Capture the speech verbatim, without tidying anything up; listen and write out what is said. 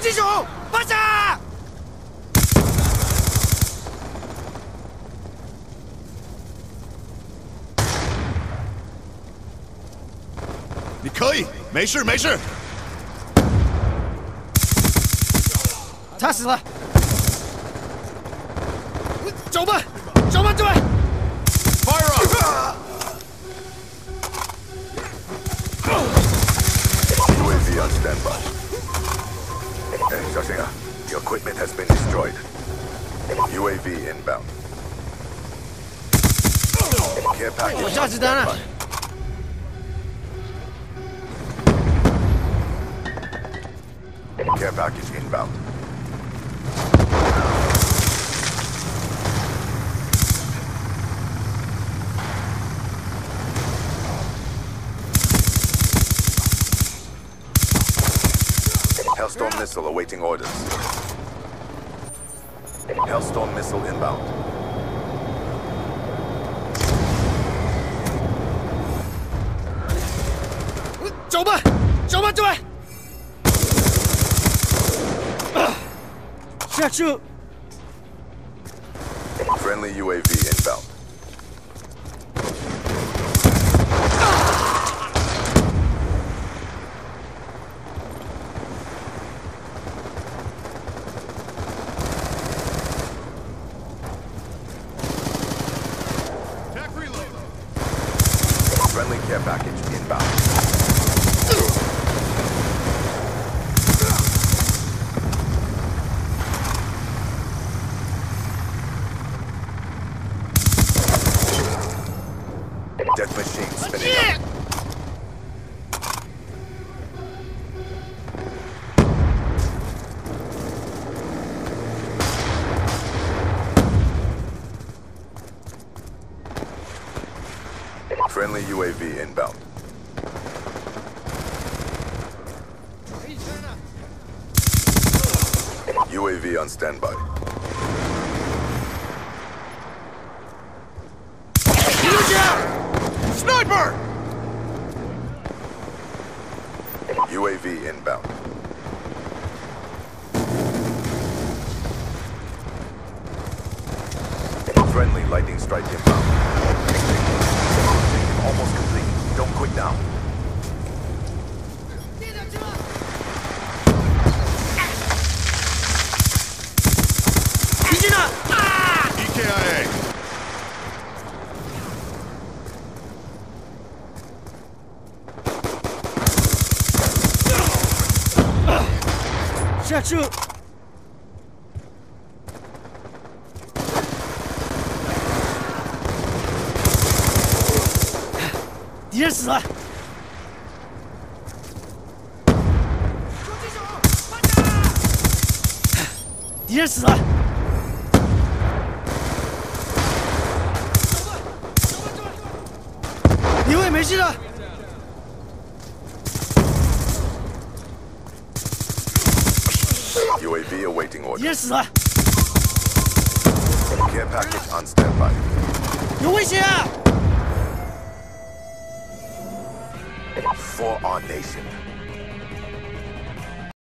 击手，发射！ 你可以，没事没事。 他死了。走吧，走吧，走吧。 Fire up！ U A V on standby. Hey, 小心啊 ！Your equipment has been destroyed. U A V inbound. Care package. 我下子弹了。 Care package inbound. Hellstorm missile awaiting orders. Hellstorm missile inbound. 走吧，走吧，走吧。 下车。 Friendly U A V inbound. Tech reload. Friendly care package inbound. Death machine spinning up. Friendly U A V inbound. U A V on standby. Sniper! U A V inbound. Friendly lightning strike inbound. Almost complete. Don't quit now. E K I A. 下车。敌人死了。敌人死了。李卫没事了。 U A V awaiting 敌 orders. 人死了， Care package on standby. 有危险啊！ For our nation.